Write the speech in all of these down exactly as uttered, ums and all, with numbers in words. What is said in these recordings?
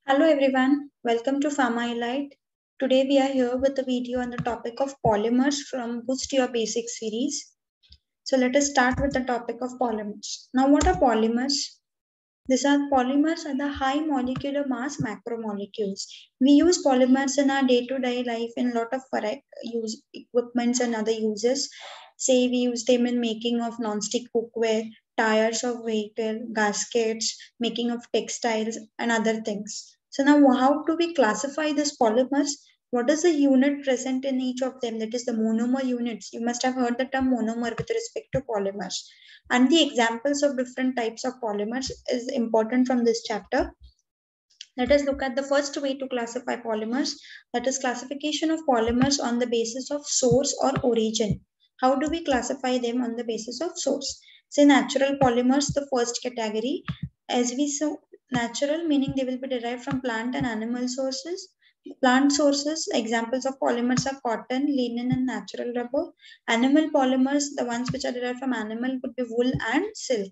Hello everyone, welcome to Pharma Elite. Today we are here with a video on the topic of polymers from Boost Your Basic series. So let us start with the topic of polymers. Now what are polymers? These are polymers are the high molecular mass macromolecules. We use polymers in our day-to-day life in a lot of use equipments and other uses. Say we use them in making of non-stick cookware, tires of vehicle, gaskets, making of textiles and other things. So now how do we classify these polymers? What is the unit present in each of them? That is the monomer units. You must have heard the term monomer with respect to polymers. And the examples of different types of polymers is important from this chapter. Let us look at the first way to classify polymers. That is classification of polymers on the basis of source or origin. How do we classify them on the basis of source? Say natural polymers, the first category. As we saw, natural meaning they will be derived from plant and animal sources. Plant sources, examples of polymers are cotton, linen, and natural rubber. Animal polymers, the ones which are derived from animal, could be wool and silk.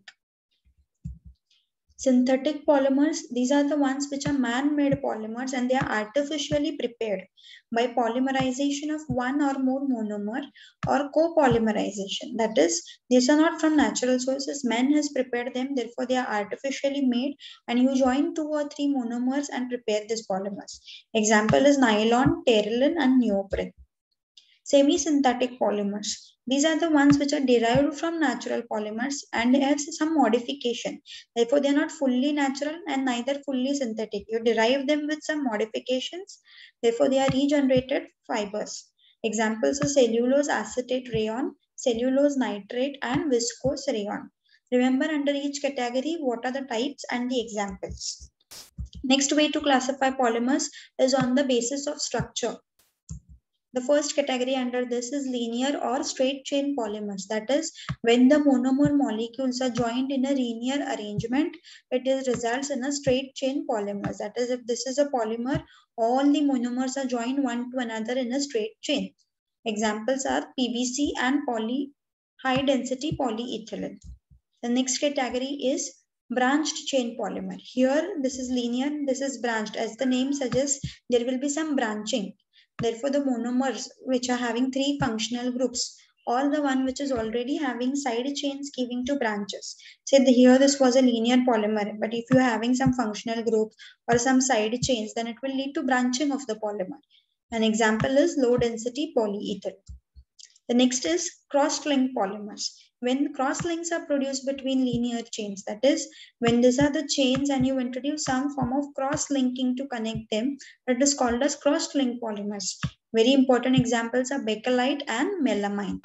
Synthetic polymers, these are the ones which are man-made polymers and they are artificially prepared by polymerization of one or more monomer or copolymerization. That is, these are not from natural sources. Man has prepared them, therefore they are artificially made, and you join two or three monomers and prepare these polymers. Example is nylon, terylene, and neoprene. Semi-synthetic polymers. These are the ones which are derived from natural polymers and they have some modification. Therefore, they are not fully natural and neither fully synthetic. You derive them with some modifications. Therefore, they are regenerated fibers. Examples are cellulose acetate rayon, cellulose nitrate, and viscose rayon. Remember, under each category, what are the types and the examples. Next way to classify polymers is on the basis of structure. The first category under this is linear or straight chain polymers. That is, when the monomer molecules are joined in a linear arrangement, it is results in a straight chain polymers. That is, if this is a polymer, all the monomers are joined one to another in a straight chain. Examples are P V C and poly high density polyethylene. The next category is branched chain polymer. Here, this is linear, this is branched. As the name suggests, there will be some branching. Therefore, the monomers which are having three functional groups, all the one which is already having side chains giving to branches. Say the, here this was a linear polymer, but if you are having some functional groups or some side chains, then it will lead to branching of the polymer. An example is low density polyethyl. The next is cross-linked polymers. When cross-links are produced between linear chains, that is, when these are the chains and you introduce some form of cross-linking to connect them, that is called as cross-linked polymers. Very important examples are bakelite and melamine.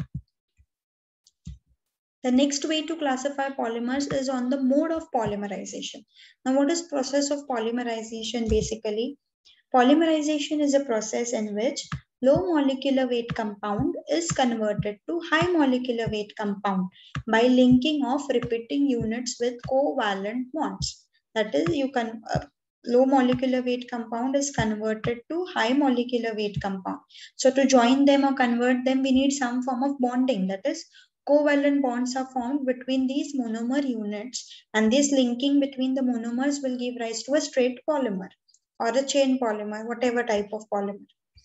The next way to classify polymers is on the mode of polymerization. Now, what is process of polymerization basically? Polymerization is a process in which low molecular weight compound is converted to high molecular weight compound by linking of repeating units with covalent bonds. That is, you can uh, low molecular weight compound is converted to high molecular weight compound. So to join them or convert them, we need some form of bonding. That is, covalent bonds are formed between these monomer units, and this linking between the monomers will give rise to a straight polymer or a chain polymer, whatever type of polymer.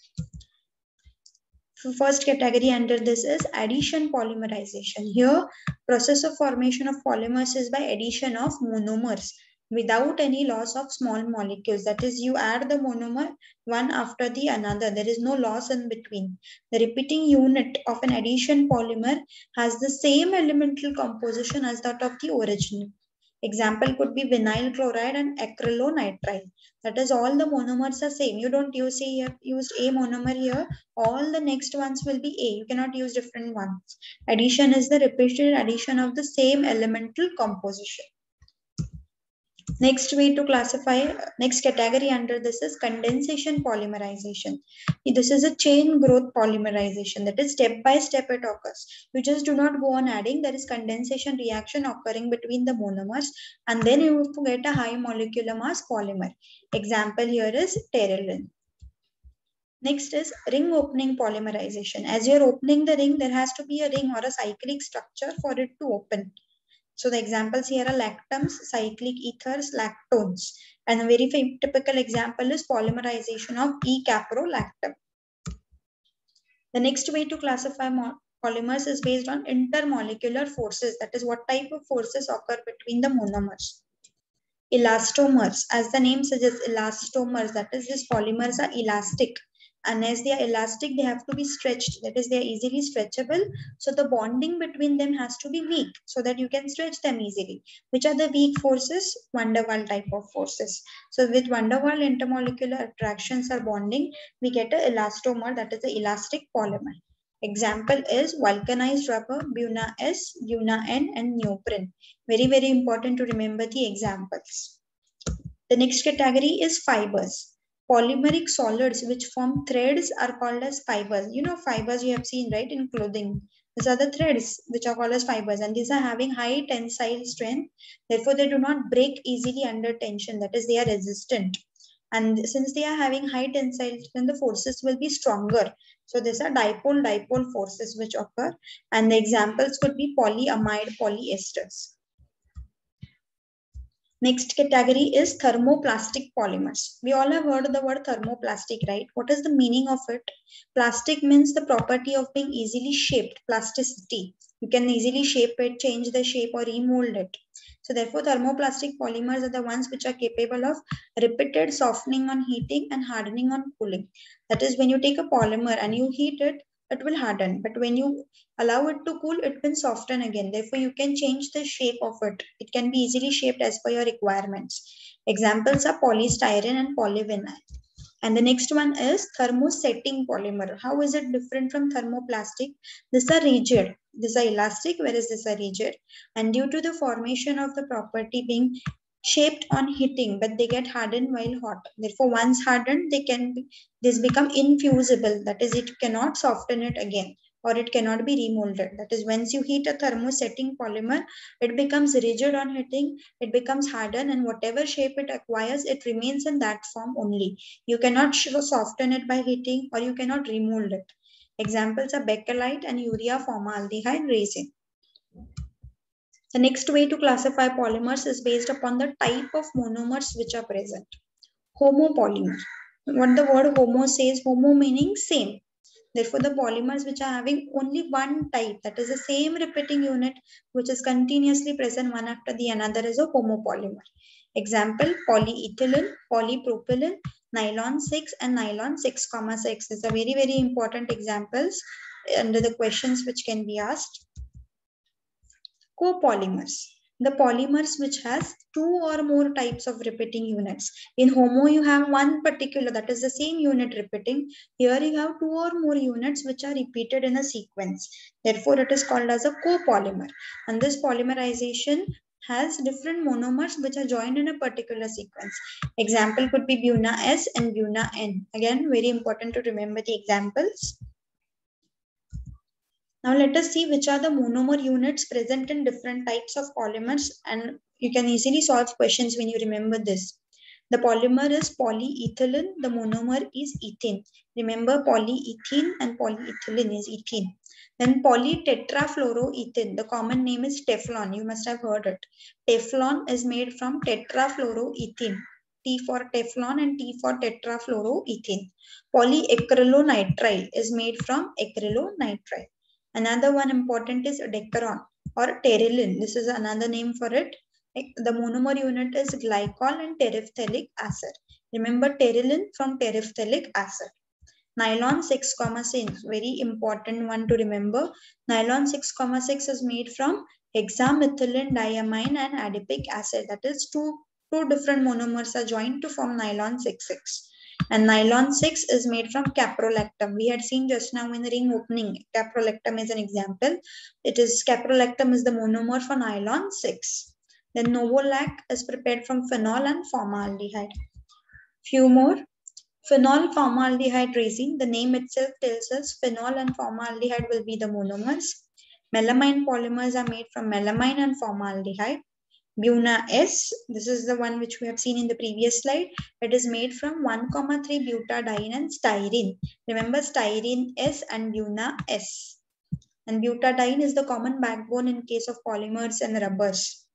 First category under this is addition polymerization. Here, process of formation of polymers is by addition of monomers without any loss of small molecules. That is, you add the monomer one after the another. There is no loss in between. The repeating unit of an addition polymer has the same elemental composition as that of the original. Example could be vinyl chloride and acrylonitrile. That is, all the monomers are same. You don't use say you have used A monomer here. All the next ones will be A. You cannot use different ones. Addition is the repeated addition of the same elemental composition. Next way to classify, next category under this is condensation polymerization. This is a chain growth polymerization. That is, step by step it occurs. You just do not go on adding. There is condensation reaction occurring between the monomers, and then you have to get a high molecular mass polymer. Example here is terylene. Next is ring opening polymerization. As you are opening the ring, there has to be a ring or a cyclic structure for it to open. So the examples here are lactams, cyclic ethers, lactones. And a very typical example is polymerization of E-caprolactam. The next way to classify polymers is based on intermolecular forces. That is, what type of forces occur between the monomers. Elastomers, as the name suggests, elastomers, that is, these polymers are elastic. And as they are elastic, they have to be stretched. That is, they are easily stretchable. So the bonding between them has to be weak so that you can stretch them easily. Which are the weak forces? Van der Waal type of forces. So with Van der Waal intermolecular attractions or bonding, we get an elastomer, that is an elastic polymer. Example is vulcanized rubber, Buna S, Buna N, and neoprene. Very, very important to remember the examples. The next category is fibers. Polymeric solids which form threads are called as fibers. You know fibers you have seen, right, in clothing. These are the threads which are called as fibers, and these are having high tensile strength. Therefore, they do not break easily under tension. That is, they are resistant. And since they are having high tensile strength, the forces will be stronger. So these are dipole-dipole forces which occur. And the examples could be polyamide polyesters. Next category is thermoplastic polymers. We all have heard the word thermoplastic, right? What is the meaning of it? Plastic means the property of being easily shaped, plasticity. You can easily shape it, change the shape, or remold it. So therefore, thermoplastic polymers are the ones which are capable of repeated softening on heating and hardening on cooling. That is, when you take a polymer and you heat it, it will harden. But when you allow it to cool, it will soften again. Therefore, you can change the shape of it. It can be easily shaped as per your requirements. Examples are polystyrene and polyvinyl. And the next one is thermosetting polymer. How is it different from thermoplastic? These are rigid. These are elastic, whereas these are rigid. And due to the formation of the property being shaped on heating, but they get hardened while hot. Therefore, once hardened, they can be, this become infusible. That is, it cannot soften it again, or it cannot be remolded. That is, once you heat a thermosetting polymer, it becomes rigid on heating, it becomes hardened, and whatever shape it acquires, it remains in that form only. You cannot soften it by heating, or you cannot remold it. Examples are bakelite and urea formaldehyde resin. The next way to classify polymers is based upon the type of monomers which are present. Homopolymer. What the word homo says, homo meaning same. Therefore, the polymers which are having only one type, that is the same repeating unit which is continuously present one after the another, is a homopolymer. Example, polyethylene, polypropylene, nylon six, and nylon six comma six. These are very, very important examples under the questions which can be asked. Copolymers. The polymers which has two or more types of repeating units. In homo, you have one particular, that is the same unit repeating. Here you have two or more units which are repeated in a sequence. Therefore, it is called as a copolymer. And this polymerization has different monomers which are joined in a particular sequence. Example could be Buna S and Buna N. Again, very important to remember the examples. Now let us see which are the monomer units present in different types of polymers, and you can easily solve questions when you remember this. The polymer is polyethylene, the monomer is ethene. Remember, polyethylene and polyethylene is ethene. Then polytetrafluoroethane, the common name is Teflon. You must have heard it. Teflon is made from tetrafluoroethane. T for Teflon and T for tetrafluoroethane. Polyacrylonitrile is made from acrylonitrile. Another one important is Decaron or Terylene. This is another name for it. The monomer unit is glycol and terephthalic acid. Remember Terylene from terephthalic acid. Nylon six comma six, very important one to remember. Nylon six comma six is made from hexamethylene diamine and adipic acid. That is two, two different monomers are joined to form nylon six six. And nylon six is made from caprolactam. We had seen just now in the ring opening, caprolactam is an example. It is caprolactam is the monomer for nylon six. Then Novolac is prepared from phenol and formaldehyde. Few more. Phenol formaldehyde resin, the name itself tells us phenol and formaldehyde will be the monomers. Melamine polymers are made from melamine and formaldehyde. Buna S, this is the one which we have seen in the previous slide. It is made from one comma three butadiene and styrene. Remember styrene S and Buna S. And butadiene is the common backbone in case of polymers and rubbers.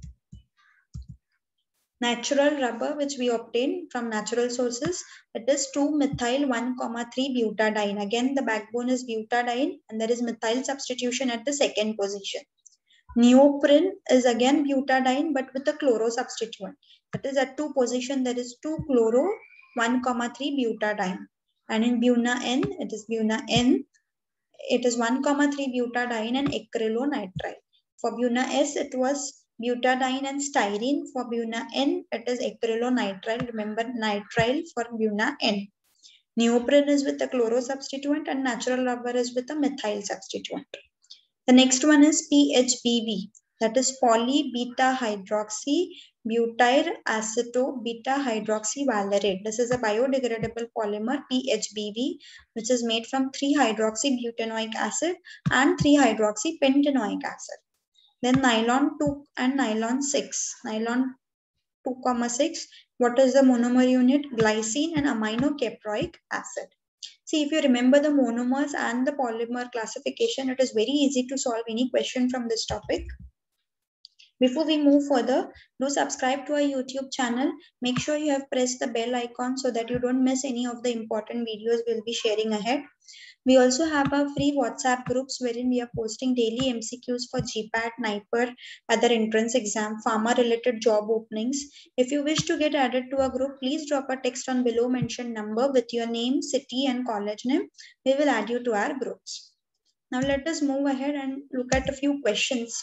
Natural rubber which we obtain from natural sources, it is two methyl one comma three butadiene. Again the backbone is butadiene and there is methyl substitution at the second position. Neoprene is again butadiene but with a chloro substituent. That is at two position there is two chloro one comma three butadiene. And in Buna N, it is Buna N, it is one comma three butadiene and acrylonitrile. For Buna S, it was butadiene and styrene. For Buna N, it is acrylonitrile. Remember nitrile for Buna N. Neoprene is with a chloro substituent and natural rubber is with a methyl substituent. The next one is P H B V, that is poly beta hydroxy butyl aceto beta hydroxy valerate. This is a biodegradable polymer P H B V which is made from three hydroxy butanoic acid and three hydroxy pentanoic acid. Then nylon two and nylon six. Nylon two comma six. What is the monomer unit? Glycine and aminocaproic acid. See, if you remember the monomers and the polymer classification, it is very easy to solve any question from this topic. Before we move further, do subscribe to our YouTube channel. Make sure you have pressed the bell icon so that you don't miss any of the important videos we'll be sharing ahead. We also have our free WhatsApp groups wherein we are posting daily M C Qs for G PAT, NIPER, other entrance exam, pharma related job openings. If you wish to get added to a group, please drop a text on below mentioned number with your name, city and college name. We will add you to our groups. Now let us move ahead and look at a few questions.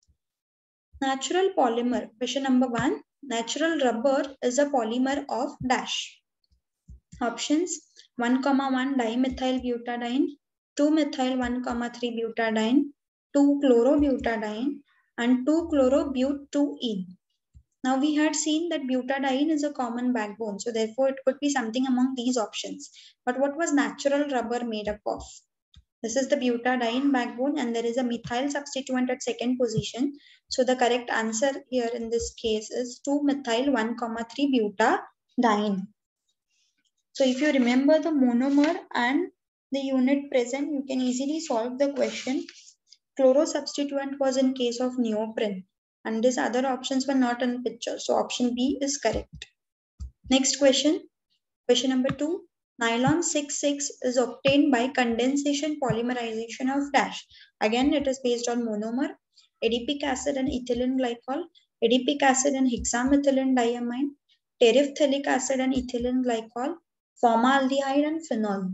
Natural polymer. Question number one. Natural rubber is a polymer of dash. Options. one comma one dimethyl butadiene, two methyl one comma three butadiene, two chlorobutadiene and two chlorobut two ene. Now we had seen that butadiene is a common backbone, so therefore it could be something among these options. But what was natural rubber made up of? This is the butadiene backbone and there is a methyl substituent at second position. So the correct answer here in this case is two methyl one comma three butadiene. So if you remember the monomer and the unit present, you can easily solve the question. Chloro substituent was in case of neoprene and these other options were not in picture. So option B is correct. Next question. Question number two. Nylon six six is obtained by condensation polymerization of dash. Again, it is based on monomer, adipic acid and ethylene glycol, adipic acid and hexamethylene diamine, terephthalic acid and ethylene glycol, formaldehyde and phenol.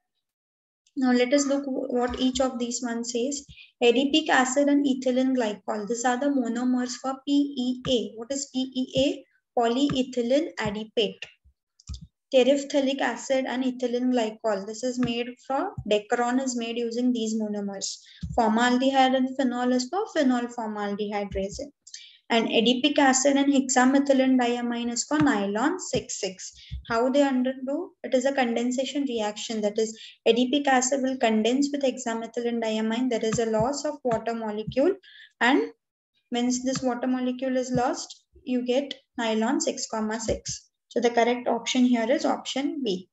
Now let us look what each of these one says. Adipic acid and ethylene glycol. These are the monomers for P E A. What is P E A? Polyethylene adipate. Terephthalic acid and ethylene glycol. This is made for Dacron is made using these monomers. Formaldehyde and phenol is for phenol formaldehyde resin. And adipic acid and hexamethylene diamine is for nylon six six. How they undergo? It is a condensation reaction. That is, adipic acid will condense with hexamethylene diamine. There is a loss of water molecule. And when this water molecule is lost, you get nylon six comma six. So the correct option here is option B.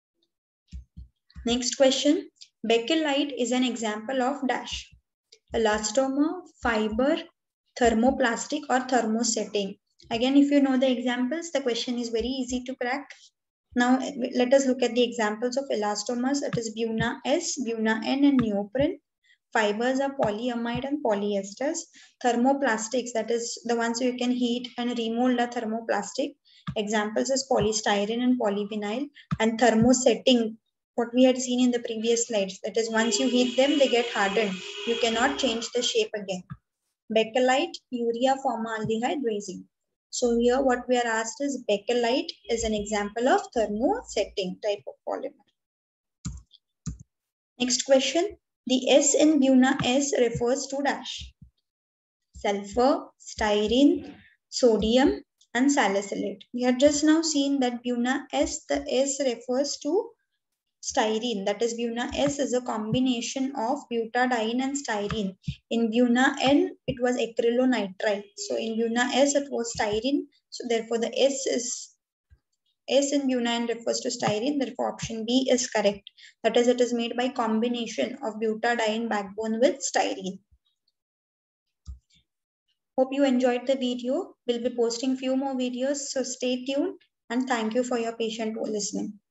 Next question. Bakelite is an example of dash. Elastomer, fiber, thermoplastic or thermosetting. Again, if you know the examples, the question is very easy to crack. Now let us look at the examples of elastomers. It is Buna S, Buna N and neoprene. Fibers are polyamide and polyesters. Thermoplastics, that is the ones you can heat and remold a thermoplastic. Examples is polystyrene and polyvinyl. And thermosetting, what we had seen in the previous slides. That is, once you heat them, they get hardened. You cannot change the shape again. Bakelite, urea formaldehyde resin. So here what we are asked is bakelite is an example of thermosetting type of polymer. Next question. The S in Buna S refers to dash. Sulfur, styrene, sodium and salicylate. We have just now seen that Buna S, the S refers to styrene. That is, Buna S is a combination of butadiene and styrene. In Buna N, it was acrylonitrile. So in Buna S, it was styrene. So therefore, the S is S in butadiene refers to styrene, therefore option B is correct. That is, it is made by combination of butadiene backbone with styrene. Hope you enjoyed the video. We'll be posting few more videos, so stay tuned and thank you for your patient listening.